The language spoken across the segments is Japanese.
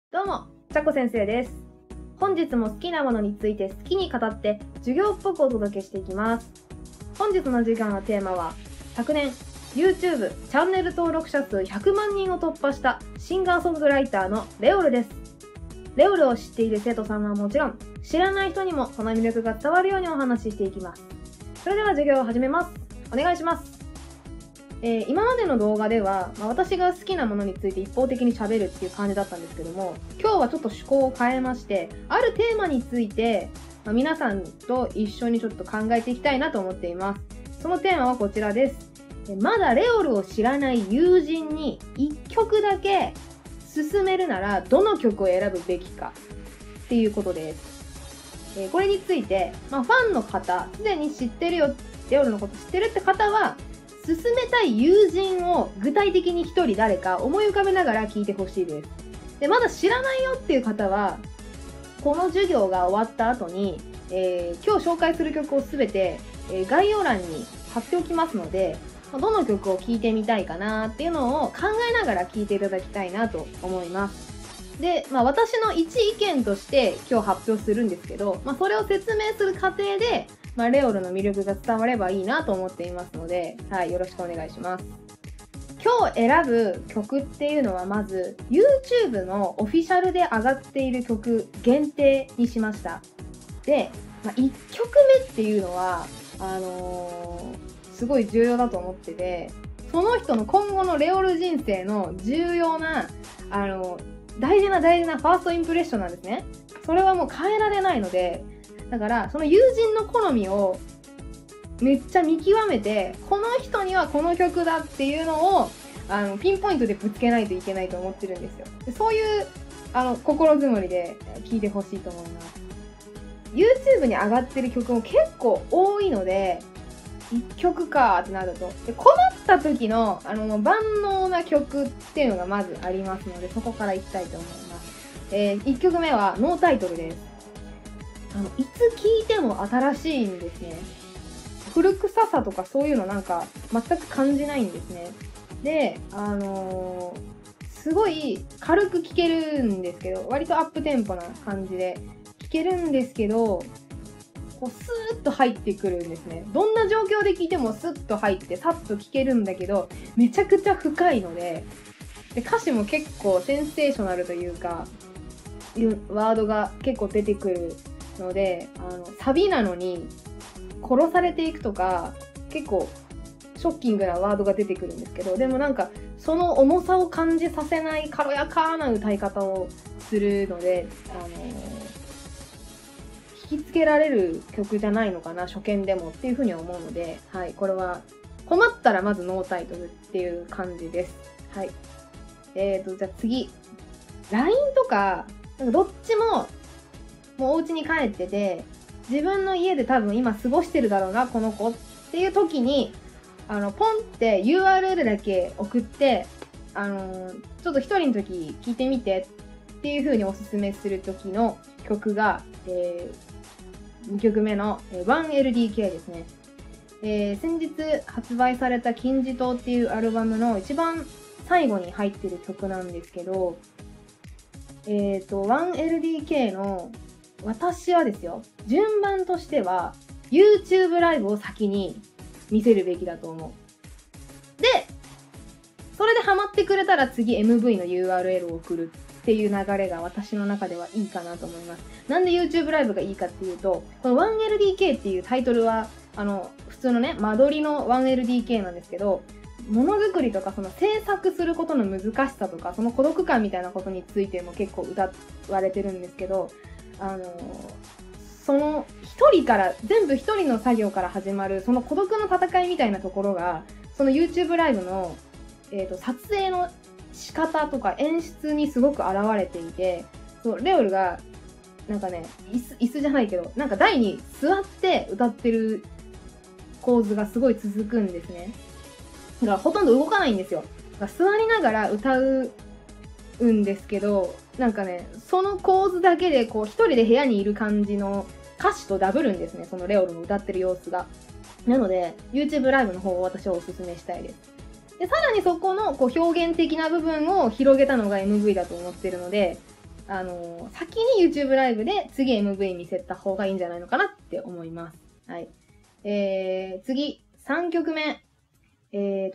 どうも、ちゃこ先生です。本日も好きなものについて好きに語って授業っぽくお届けしていきます。本日の授業のテーマは、昨年 YouTube チャンネル登録者数100万人を突破したシンガーソングライターのレオルです。レオルを知っている生徒さんはもちろん、知らない人にもその魅力が伝わるようにお話ししていきます。それでは授業を始めます。お願いします。今までの動画では、私が好きなものについて一方的に喋るっていう感じだったんですけども、今日はちょっと趣向を変えまして、あるテーマについて、皆さんと一緒にちょっと考えていきたいなと思っています。そのテーマはこちらです。まだレオルを知らない友人に1曲だけ勧めるならどの曲を選ぶべきかっていうことです。これについて、ファンの方、すでに知ってるよ、レオルのこと知ってるって方は、勧めたい友人を具体的に1人誰か思い浮かべながら聞いてほしいです。で、まだ知らないよっていう方は、この授業が終わった後に、今日紹介する曲をすべて、概要欄に貼っておきますので、どの曲を聴いてみたいかなっていうのを考えながら聴いていただきたいなと思います。で、私の一意見として今日発表するんですけど、それを説明する過程で、レオルの魅力が伝わればいいなと思っていますので、はい、よろしくお願いします。今日選ぶ曲っていうのはまず YouTube のオフィシャルで上がっている曲限定にしました。で、1曲目っていうのはすごい重要だと思ってて、その人の今後のレオル人生の重要な大事なファーストインプレッションなんですね。それはもう変えられないので、だからその友人の好みをめっちゃ見極めて、この人にはこの曲だっていうのをピンポイントでぶつけないといけないと思ってるんですよ。でそういう心づもりで聴いてほしいと思います。YouTube に上がってる曲も結構多いので、1曲かーってなると、で困った時の万能な曲っていうのがまずありますので、そこからいきたいと思います。1曲目はノータイトルです。いつ聴いても新しいんですね。古臭さとかそういうのなんか全く感じないんですね。で、すごい軽く聴けるんですけど、割とアップテンポな感じで聴けるんですけど、こうスーッと入ってくるんですね。どんな状況で聴いてもスッと入ってさっと聴けるんだけど、めちゃくちゃ深いので、歌詞も結構センセーショナルというか、ワードが結構出てくるので、サビなのに殺されていくとか結構ショッキングなワードが出てくるんですけど、でもなんかその重さを感じさせない軽やかな歌い方をするので、引きつけられる曲じゃないのかな、初見でもっていう風に思うので、はい、これは困ったらまずノータイトルっていう感じです。はい。じゃあ次 LINE とかどっちももうお家に帰ってて、自分の家で多分今過ごしてるだろうなこの子っていう時にポンって URL だけ送ってちょっと一人の時聞いてみてっていう風におすすめする時の曲が、2曲目の 1LDK ですね。先日発売された金字塔っていうアルバムの一番最後に入ってる曲なんですけど、1LDK の私はですよ、順番としては YouTube ライブを先に見せるべきだと思う。で、それでハマってくれたら次 MV の URL を送るっていう流れが私の中ではいいかなと思います。なんで YouTube ライブがいいかっていうと、この 1LDK っていうタイトルは普通のね、間取りの 1LDK なんですけど、ものづくりとかその制作することの難しさとかその孤独感みたいなことについても結構歌われてるんですけど、その一人から全部一人の作業から始まるその孤独の戦いみたいなところがその YouTube ライブの、撮影の仕方とか演出にすごく現れていて、そうレオルがなんかね椅子じゃないけどなんか台に座って歌ってる構図がすごい続くんですね。だからほとんど動かないんですよ。だから座りながら歌うんですけど、なんかねその構図だけでこう一人で部屋にいる感じの歌詞とダブるんですね、そのレオルの歌ってる様子が。なので YouTube ライブの方を私はおすすめしたいです。でさらにそこのこう表現的な部分を広げたのが MV だと思ってるので、 先に YouTube ライブで次 MV 見せた方がいいんじゃないのかなって思います。はい。次、3曲目。3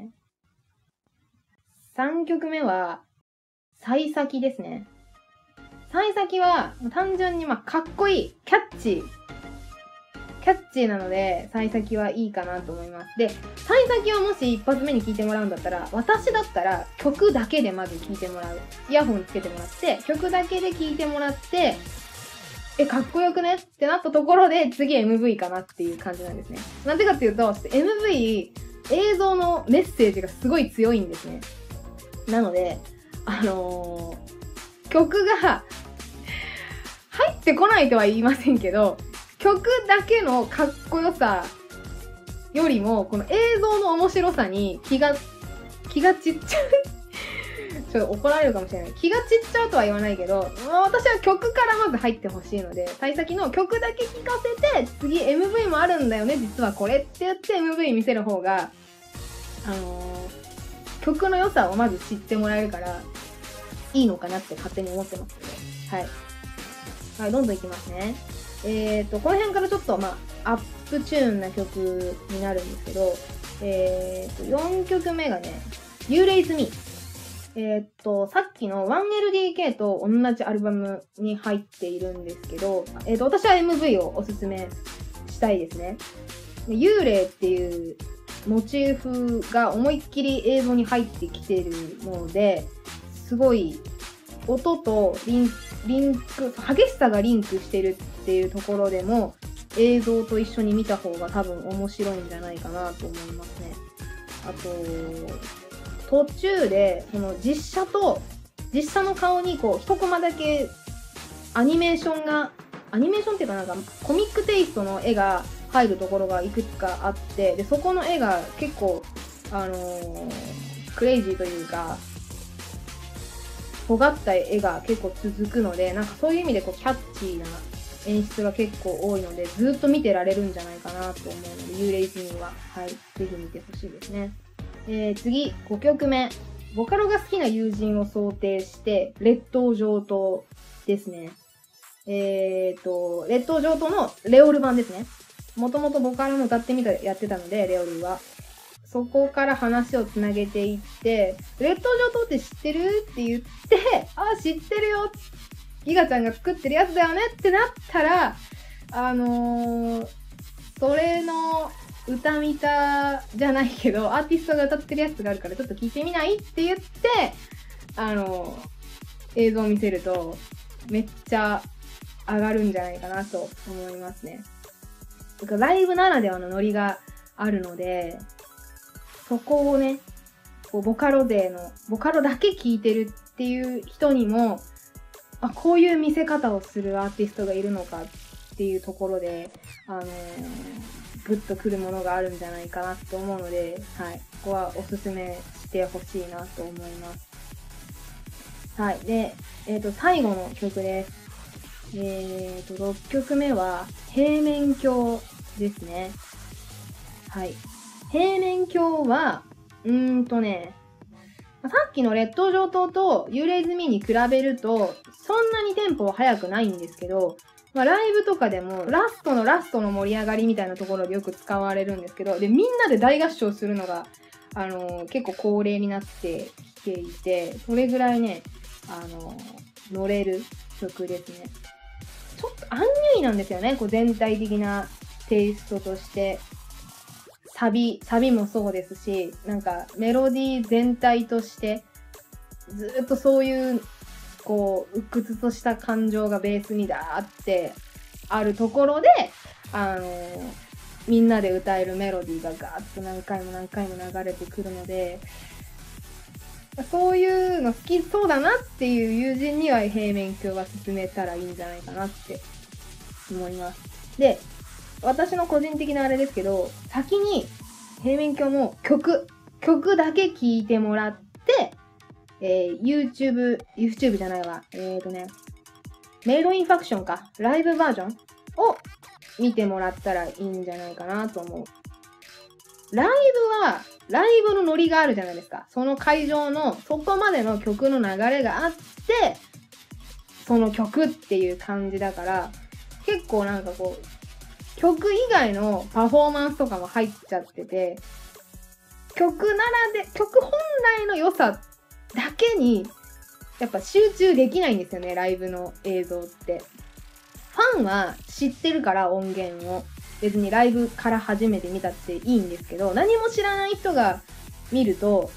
曲目は、幸先ですね。幸先は、単純にかっこいい、キャッチーなので、幸先はいいかなと思います。で、幸先をもし一発目に聴いてもらうんだったら、私だったら曲だけでまず聴いてもらう。イヤホンつけてもらって、曲だけで聴いてもらって、かっこよくねってなったところで、次 MV かなっていう感じなんですね。なんでかっていうと、MV、映像のメッセージがすごい強いんですね。なので、曲が入ってこないとは言いませんけど、曲だけのかっこよさよりも、この映像の面白さに気が散っちゃう。ちょっと怒られるかもしれない。気が散っちゃうとは言わないけど、私は曲からまず入ってほしいので、幸先の曲だけ聴かせて、次 MV もあるんだよね、実はこれって言って MV 見せる方が、曲の良さをまず知ってもらえるから、いいのかなって勝手に思ってますので。はい。はい、どんどんいきますね。この辺からちょっとアップチューンな曲になるんですけど、4曲目がね、You Raise Me。さっきの 1LDK と同じアルバムに入っているんですけど、私は MV をおすすめしたいですね。幽霊っていうモチーフが思いっきり映像に入ってきてるので、すごい音とリンク、激しさがリンクしてるっていうところでも、映像と一緒に見た方が多分面白いんじゃないかなと思いますね。あと、途中で、その実写の顔にこう、一コマだけアニメーションっていうかなんかコミックテイストの絵が入るところがいくつかあって、で、そこの絵が結構、クレイジーというか、尖った絵が結構続くので、なんかそういう意味でこうキャッチーな演出が結構多いので、ずっと見てられるんじゃないかなと思うので、幽霊ズミは、はい、ぜひ見てほしいですね。次、5曲目。ボカロが好きな友人を想定して、劣等上等ですね。劣等上等のレオル版ですね。もともとボカロの歌ってみたやってたので、レオルは。そこから話をつなげていって、劣等上等って知ってるって言って、あ、知ってるよ。ギガちゃんが作ってるやつだよねってなったら、それの歌見たじゃないけど、アーティストが歌ってるやつがあるからちょっと聞いてみないって言って、映像を見せると、めっちゃ上がるんじゃないかなと思いますね。ライブならではのノリがあるので、そこをね、こうボカロだけ聴いてるっていう人にも、こういう見せ方をするアーティストがいるのかっていうところで、グッとくるものがあるんじゃないかなと思うので、はい、ここはおすすめしてほしいなと思います。はい、で、最後の曲です。6曲目は、平面鏡ですね。はい。平面鏡は、さっきの劣等上等と幽霊ズミに比べると、そんなにテンポは速くないんですけど、ライブとかでも、ラストの盛り上がりみたいなところでよく使われるんですけど、で、みんなで大合唱するのが、結構恒例になってきていて、それぐらいね、乗れる曲ですね。ちょっとアンニュイなんですよね、こう全体的なテイストとして。サビもそうですし、なんかメロディー全体として、ずっとそういう、こう、鬱屈とした感情がベースにダーってあるところで、みんなで歌えるメロディーがガーッと何回も流れてくるので、そういうの好きそうだなっていう友人には平面鏡は勧めたらいいんじゃないかなって思います。で、私の個人的なあれですけど、先に平面鏡も曲だけ聴いてもらって、YouTube じゃないわ。メイドインファクションか。ライブバージョンを見てもらったらいいんじゃないかなと思う。ライブのノリがあるじゃないですか。その会場のそこまでの曲の流れがあって、 その曲っていう感じだから、結構なんかこう、曲以外のパフォーマンスとかも入っちゃってて、曲本来の良さだけに、やっぱ集中できないんですよね、ライブの映像って。ファンは知ってるから音源を。別にライブから初めて見たっていいんですけど、何も知らない人が見ると、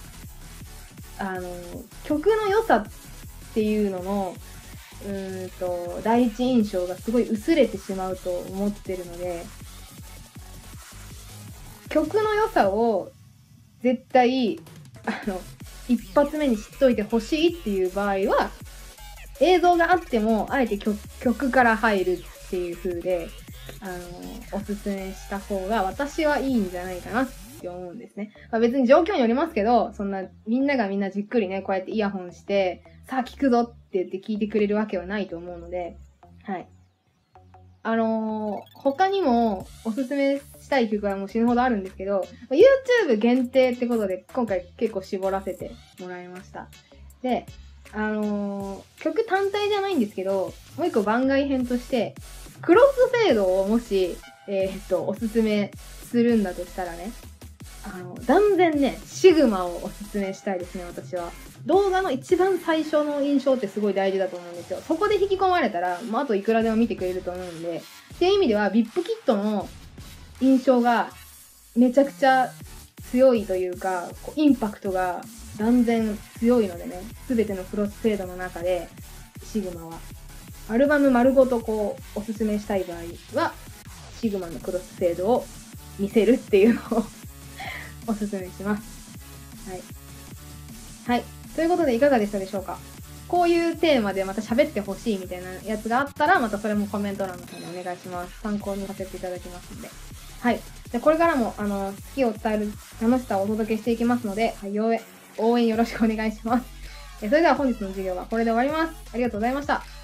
曲の良さっていうのの、第一印象がすごい薄れてしまうと思ってるので、曲の良さを絶対、一発目に知っといてほしいっていう場合は、映像があっても、あえて曲から入るっていう風で、おすすめした方が私はいいんじゃないかなって思うんですね。まあ、別に状況によりますけど、そんな、みんながみんなじっくりね、こうやってイヤホンして、さあ聞くぞって言って聞いてくれるわけはないと思うので、はい。他にもおすすめしたい曲はもう死ぬほどあるんですけど、YouTube 限定ってことで今回結構絞らせてもらいました。で、曲単体じゃないんですけど、もう一個番外編として、クロスフェードをもし、おすすめするんだとしたらね、断然ね、シグマをおすすめしたいですね、私は。動画の一番最初の印象ってすごい大事だと思うんですよ。そこで引き込まれたら、あといくらでも見てくれると思うんで、っていう意味では、VIP キットの印象がめちゃくちゃ強いというか、インパクトが断然強いのでね、すべてのクロスフェードの中で、シグマは。アルバム丸ごとおすすめしたい場合は、シグマのクロスフェードを見せるっていうのをおすすめします。はい。はい。ということでいかがでしたでしょうか？こういうテーマでまた喋ってほしいみたいなやつがあったら、またそれもコメント欄の方にお願いします。参考にさせていただきますので。はい。で、これからも、好きを伝える楽しさをお届けしていきますので、はい、応援よろしくお願いします。それでは本日の授業はこれで終わります。ありがとうございました。